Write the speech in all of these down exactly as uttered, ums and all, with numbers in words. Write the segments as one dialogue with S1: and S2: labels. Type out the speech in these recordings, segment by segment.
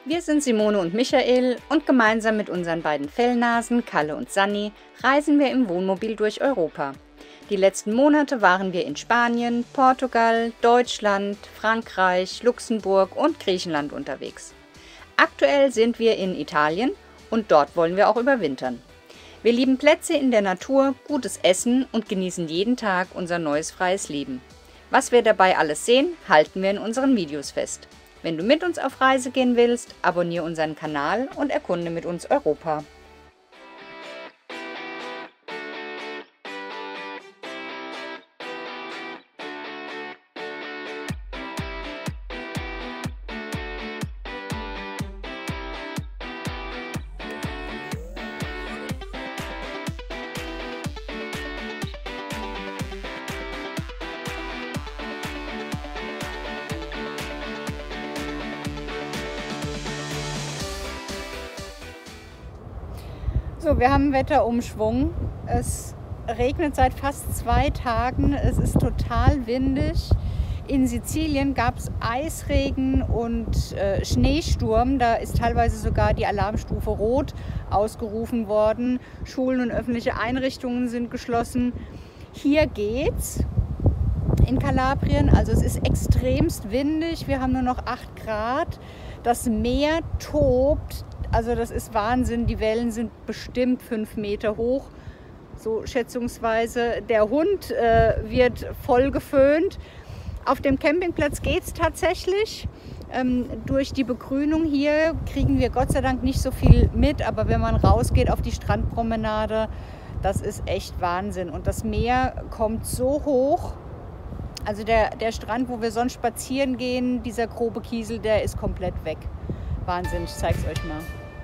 S1: Wir sind Simone und Michael und gemeinsam mit unseren beiden Fellnasen, Kalle und Sanni, reisen wir im Wohnmobil durch Europa. Die letzten Monate waren wir in Spanien, Portugal, Deutschland, Frankreich, Luxemburg und Griechenland unterwegs. Aktuell sind wir in Italien und dort wollen wir auch überwintern. Wir lieben Plätze in der Natur, gutes Essen und genießen jeden Tag unser neues freies Leben. Was wir dabei alles sehen, halten wir in unseren Videos fest. Wenn du mit uns auf Reise gehen willst, abonniere unseren Kanal und erkunde mit uns Europa. So, wir haben Wetterumschwung. Es regnet seit fast zwei Tagen. Es ist total windig. In Sizilien gab es Eisregen und äh, Schneesturm. Da ist teilweise sogar die Alarmstufe Rot ausgerufen worden. Schulen und öffentliche Einrichtungen sind geschlossen. Hier geht's in Kalabrien. Also es ist extremst windig. Wir haben nur noch acht Grad. Das Meer tobt. Also das ist Wahnsinn, die Wellen sind bestimmt fünf Meter hoch, so schätzungsweise. Der Hund äh, wird voll geföhnt. Auf dem Campingplatz geht es tatsächlich. Ähm, durch die Begrünung hier kriegen wir Gott sei Dank nicht so viel mit, aber wenn man rausgeht auf die Strandpromenade, das ist echt Wahnsinn. Und das Meer kommt so hoch, also der, der Strand, wo wir sonst spazieren gehen, dieser grobe Kiesel, der ist komplett weg. Wahnsinn, ich zeige es euch mal.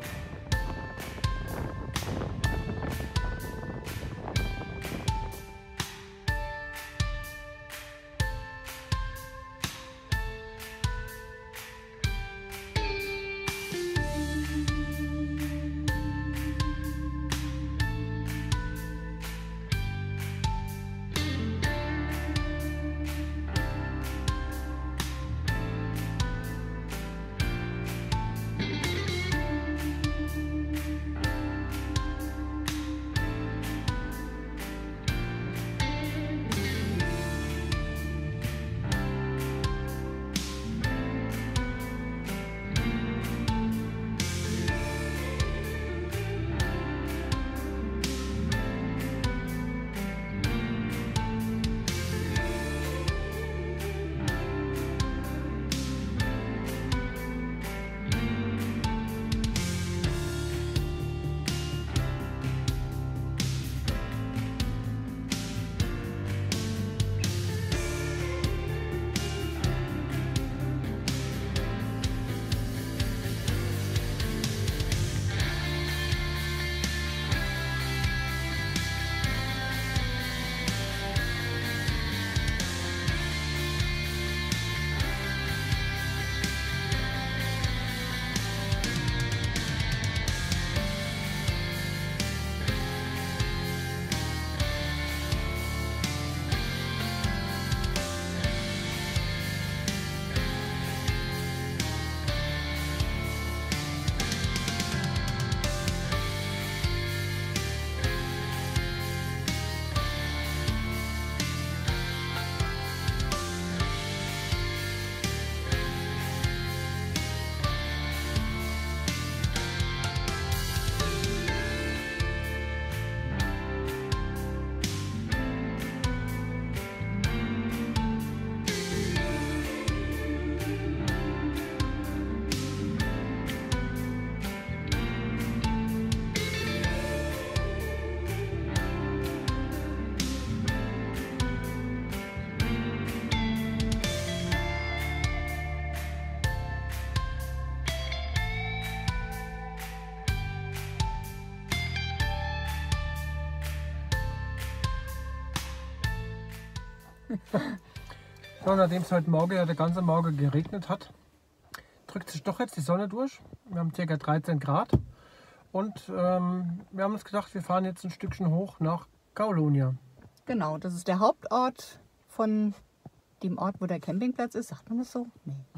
S2: So, nachdem es heute Morgen ja der ganze Morgen geregnet hat, drückt sich doch jetzt die Sonne durch. Wir haben ca. dreizehn Grad und ähm, wir haben uns gedacht, wir fahren jetzt ein Stückchen hoch nach Kaulonia.
S1: Genau, das ist der Hauptort von dem Ort, wo der Campingplatz ist. Sagt man das so? Nee.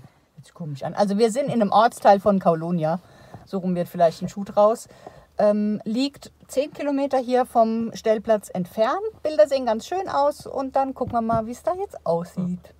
S1: hört sich komisch an. Also wir sind in einem Ortsteil von Kaulonia, so rum wird vielleicht ein Schuh draus. Ähm, liegt zehn Kilometer hier vom Stellplatz entfernt. Bilder sehen ganz schön aus und dann gucken wir mal, wie es da jetzt aussieht.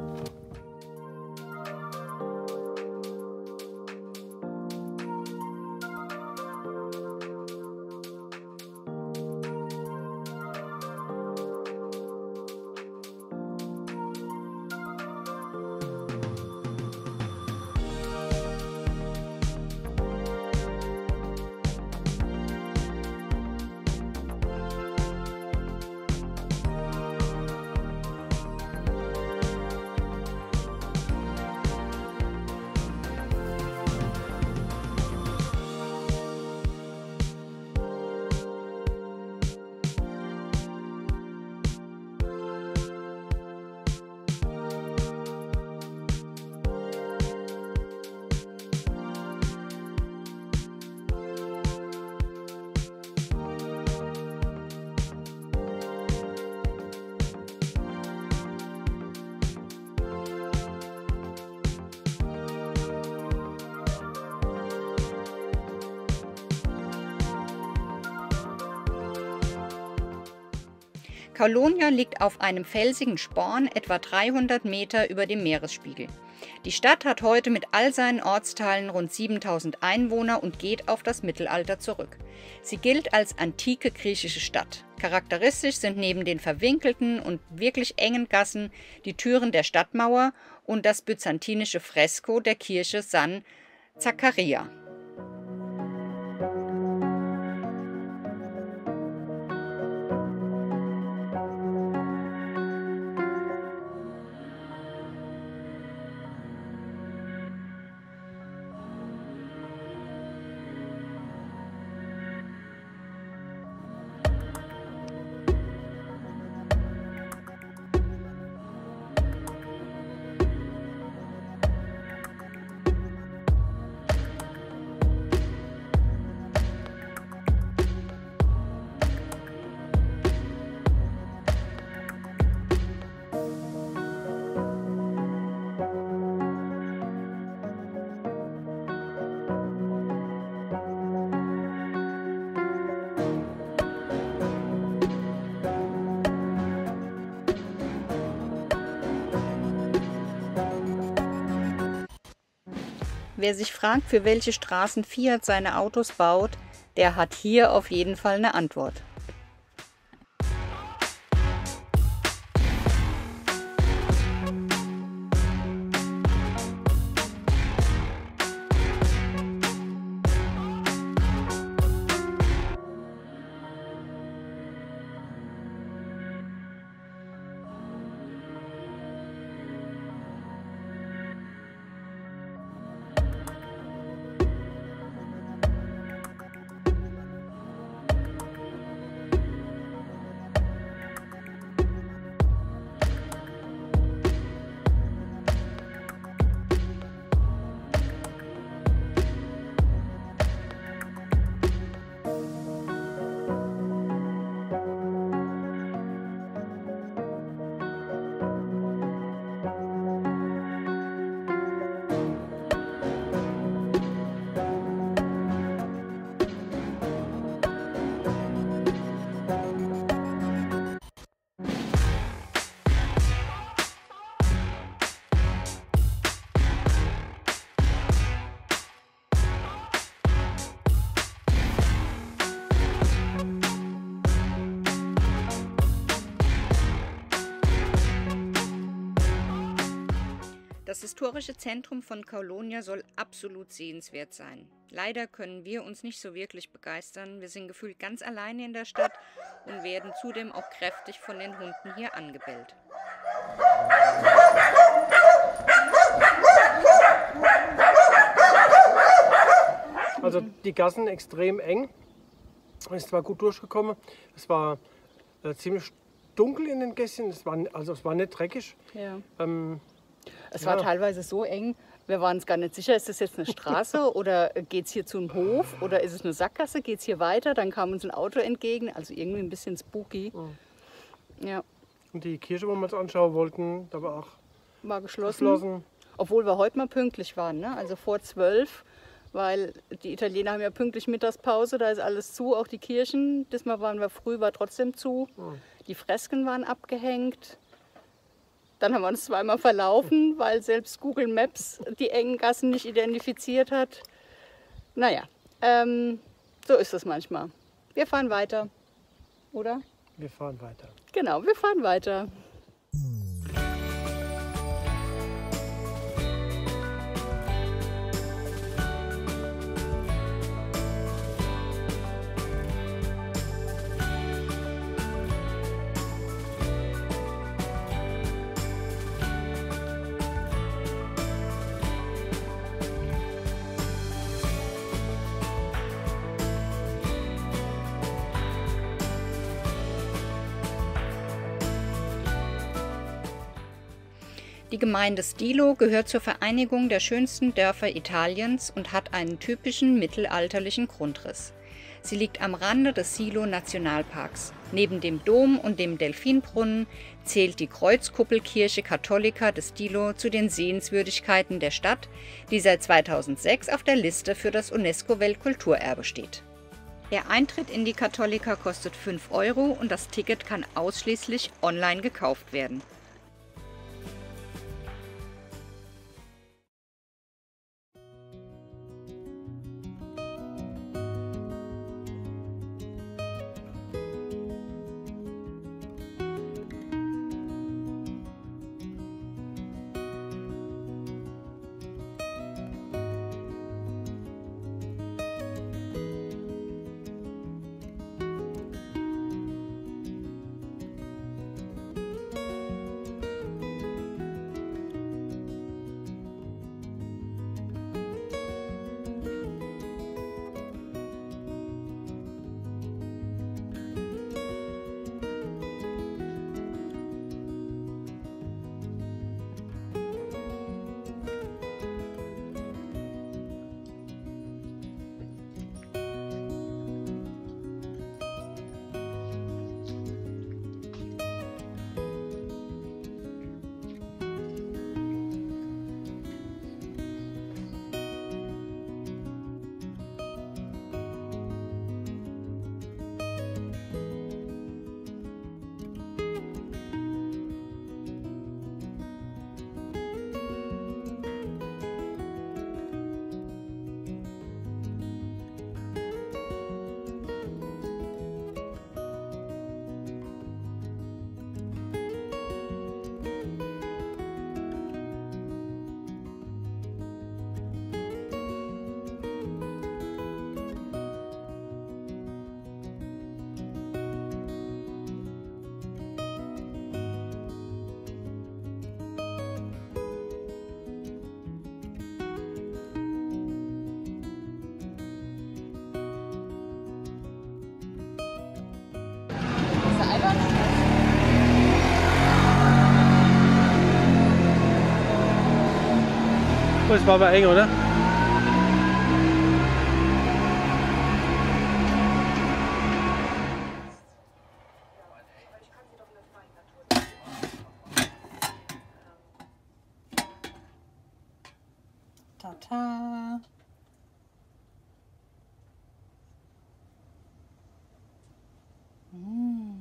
S3: Kaulonia liegt auf einem felsigen Sporn etwa dreihundert Meter über dem Meeresspiegel. Die Stadt hat heute mit all seinen Ortsteilen rund siebentausend Einwohner und geht auf das Mittelalter zurück. Sie gilt als antike griechische Stadt. Charakteristisch sind neben den verwinkelten und wirklich engen Gassen die Türen der Stadtmauer und das byzantinische Fresko der Kirche San Zaccaria. Wer sich fragt, für welche Straßen Fiat seine Autos baut, der hat hier auf jeden Fall eine Antwort. Das historische Zentrum von Kaulonia soll absolut sehenswert sein. Leider können wir uns nicht so wirklich begeistern. Wir sind gefühlt ganz alleine in der Stadt und werden zudem auch kräftig von den Hunden hier angebellt.
S2: Also die Gassen extrem eng. Es war gut durchgekommen. Es war äh, ziemlich dunkel in den Gässchen. Es war, also es war nicht dreckig.
S1: Ja.
S2: Ähm,
S1: Es
S2: ja.
S1: war teilweise so eng, wir waren uns gar nicht sicher, ist das jetzt eine Straße oder geht es hier zum Hof oder ist es eine Sackgasse, geht es hier weiter, dann kam uns ein Auto entgegen, also irgendwie ein bisschen spooky.
S2: Mhm.
S1: Ja,
S2: Und die Kirche, wo wir uns anschauen wollten, da war auch
S1: war geschlossen.
S2: geschlossen.
S1: Obwohl wir heute mal pünktlich waren, ne? Also vor zwölf, weil die Italiener haben ja pünktlich Mittagspause, da ist alles zu, auch die Kirchen. Diesmal waren wir früh, war trotzdem zu. Die Fresken waren abgehängt. Dann haben wir uns zweimal verlaufen, weil selbst Google Maps die engen Gassen nicht identifiziert hat. Naja, ähm, so ist es manchmal. Wir fahren weiter, oder?
S2: Wir fahren weiter.
S1: Genau, wir fahren weiter.
S3: Die Gemeinde Stilo gehört zur Vereinigung der schönsten Dörfer Italiens und hat einen typischen mittelalterlichen Grundriss. Sie liegt am Rande des Silo-Nationalparks. Neben dem Dom und dem Delfinbrunnen zählt die Kreuzkuppelkirche Cattolica de Stilo zu den Sehenswürdigkeiten der Stadt, die seit zweitausendsechs auf der Liste für das UNESCO-Weltkulturerbe steht. Der Eintritt in die Cattolica kostet fünf Euro und das Ticket kann ausschließlich online gekauft werden.
S2: Oh, es war aber eng, oder?
S1: Tata. Mm.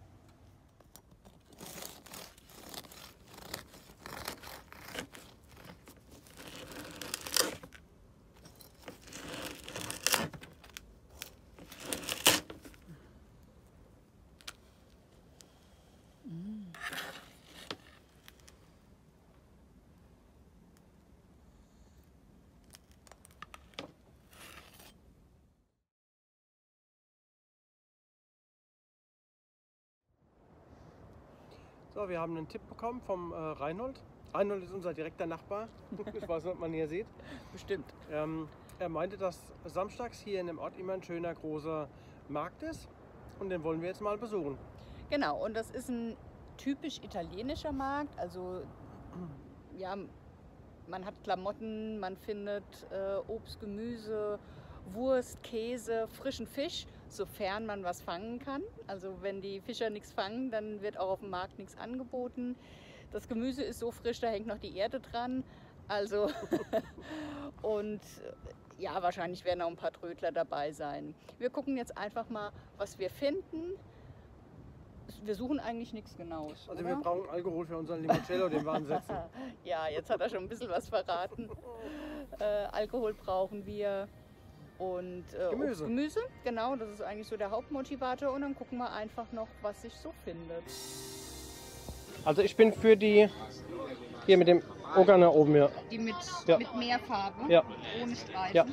S2: So, wir haben einen Tipp bekommen vom äh, Reinhold. Reinhold ist unser direkter Nachbar. Ich weiß nicht, ob man hier sieht.
S1: Bestimmt.
S2: Ähm, er meinte, dass samstags hier in dem Ort immer ein schöner großer Markt ist und den wollen wir jetzt mal besuchen.
S1: Genau, und das ist ein typisch italienischer Markt. Also ja, man hat Klamotten, man findet äh, Obst, Gemüse, Wurst, Käse, frischen Fisch, sofern man was fangen kann. Also wenn die Fischer nichts fangen, dann wird auch auf dem Markt nichts angeboten. Das Gemüse ist so frisch, da hängt noch die Erde dran. Also, und ja, wahrscheinlich werden auch ein paar Trödler dabei sein. Wir gucken jetzt einfach mal, was wir finden. Wir suchen eigentlich nichts Genaues.
S2: Also
S1: oder?
S2: wir brauchen Alkohol für unseren Limoncello, den wir ansetzen.
S1: Ja, jetzt hat er schon ein bisschen was verraten. Äh, Alkohol brauchen wir und äh,
S2: Gemüse.
S1: Obst, Gemüse, genau, das ist eigentlich so der Hauptmotivator. Und dann gucken wir einfach noch, was sich so findet.
S2: Also ich bin für die, hier mit dem Ogana oben, ja.
S1: Die mit,
S2: Ja.
S1: mit mehr Farbe,
S2: Ja.
S1: ohne Streifen.
S2: Ja.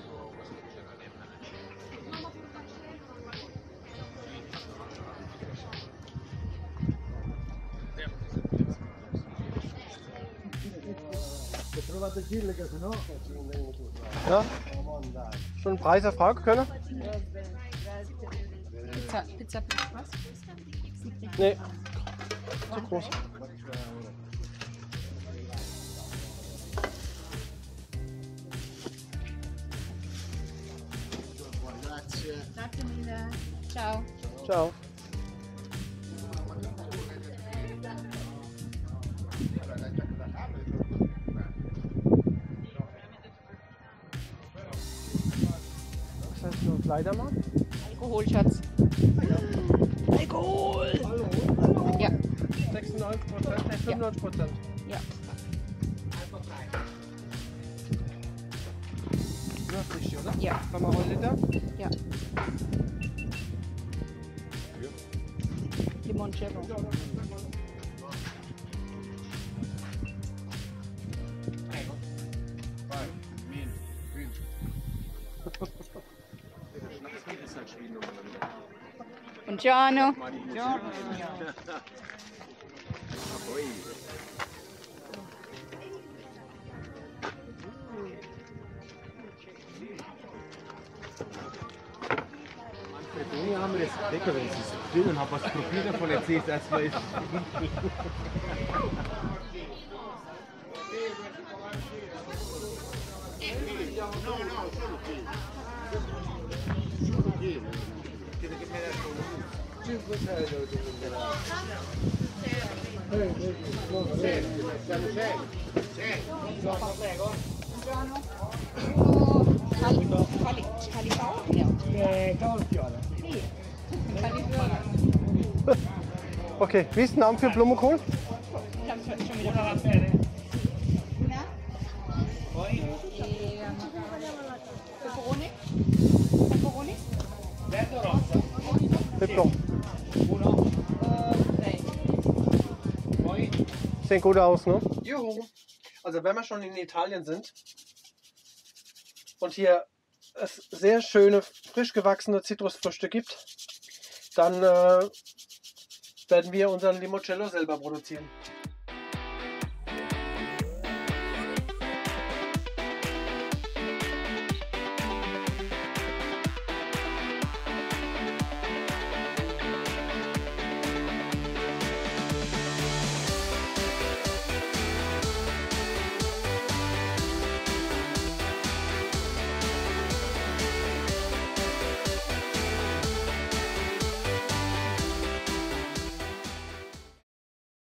S2: Ja, schon einen Preis erfragen können?
S1: Pizza, Pizza plus was?
S2: Nee, zu groß.
S1: Ciao.
S2: Ciao. Was heißt nur Kleidermarkt?
S1: Alkohol, Schatz.
S2: Alkohol!
S1: Ja.
S2: sechsundneunzig Prozent, nee, fünfundneunzig Prozent.
S1: Ja.
S2: Nur frisch, oder?
S1: Ja.
S2: fünf Liter.
S1: Ja. Limoncello. Buongiorno.
S4: Hier haben wir das lecker, wenn es drin und habe was probiert davon erzählt, als wir es.
S2: Okay, wie ist der Name für Blumenkohl?
S1: Pepperoni? Pepperoni?
S2: Peplon.
S1: Äh,
S2: Sieht gut aus, ne? Juhu. Also wenn wir schon in Italien sind und hier es sehr schöne, frisch gewachsene Zitrusfrüchte gibt, dann äh, werden wir unseren Limoncello selber produzieren.